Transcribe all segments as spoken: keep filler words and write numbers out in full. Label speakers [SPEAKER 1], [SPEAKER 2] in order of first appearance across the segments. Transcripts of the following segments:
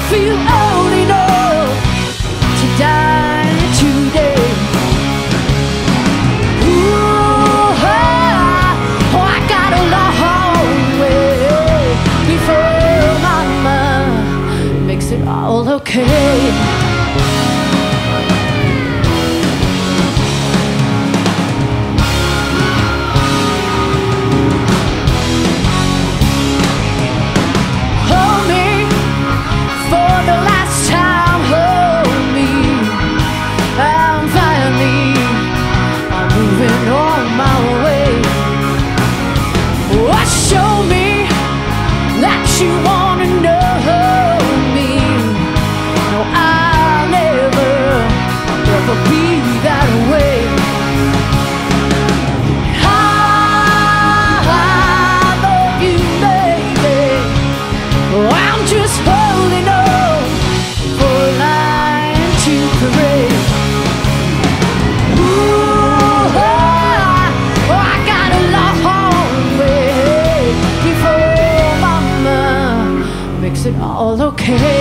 [SPEAKER 1] feel old enough to die today. Ooh, oh, I got a long way before mama makes it all okay. You wanna know me? No, I'll never, ever be that way. I, I love you, baby. I'm just holding on for a line to parade. Ooh, oh, I got a long way before mama makes it all okay.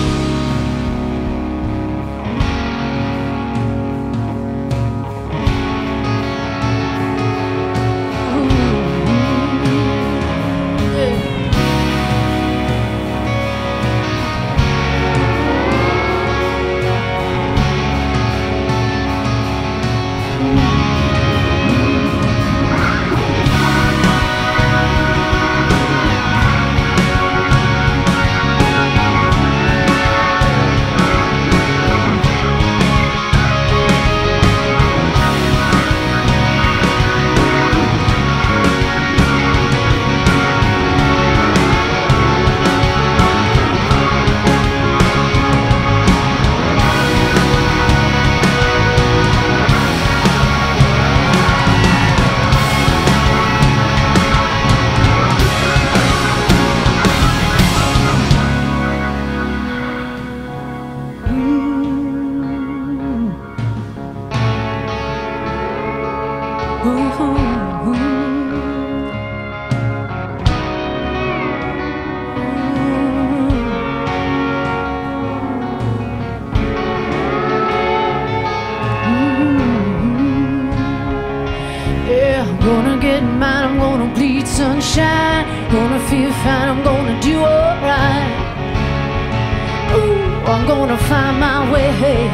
[SPEAKER 1] I'm gonna get mine, I'm gonna bleed sunshine. Gonna feel fine, I'm gonna do alright. Ooh, I'm gonna find my way.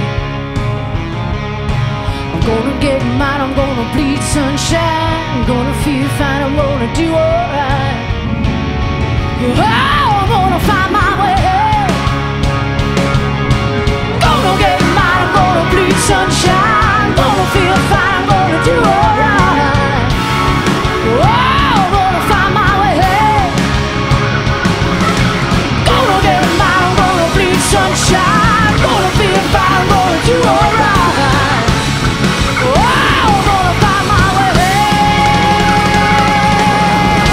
[SPEAKER 1] I'm gonna get mine, I'm gonna bleed sunshine. I'm gonna feel fine, I'm gonna do alright. Oh, I'm gonna find my way. Gonna get mine, I'm gonna bleed sunshine. Gonna feel fine, I'm gonna do alright. Sunshine, gonna feel fine, I'm gonna do alright. Oh, I'm gonna find my way.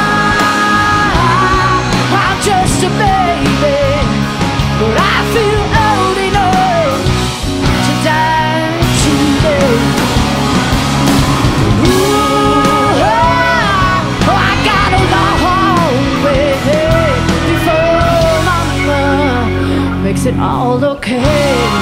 [SPEAKER 1] I'm just a baby, but I feel old enough to die today. Ooh, oh, I got a long way before mama makes it all okay.